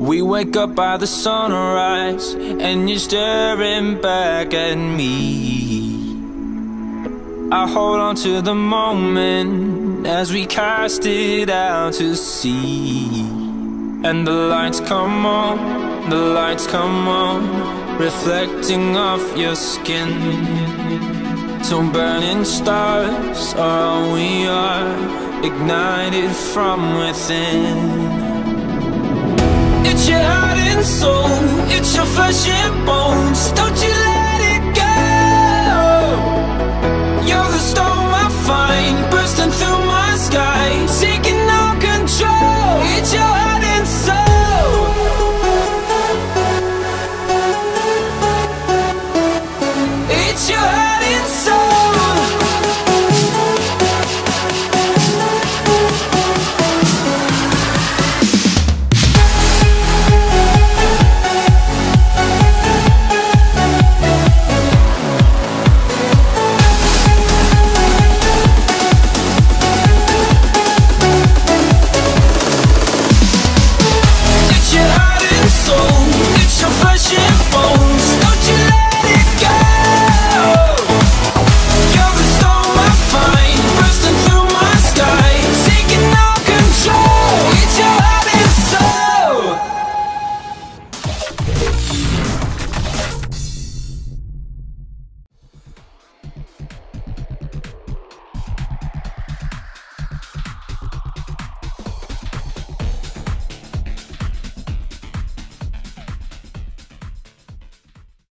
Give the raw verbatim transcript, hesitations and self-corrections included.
We wake up by the sunrise, and you're staring back at me. I hold on to the moment as we cast it out to sea. And the lights come on, the lights come on, reflecting off your skin. So burning stars are all we are, ignited from within. It's your heart and soul, it's your flesh and bones. Don't you let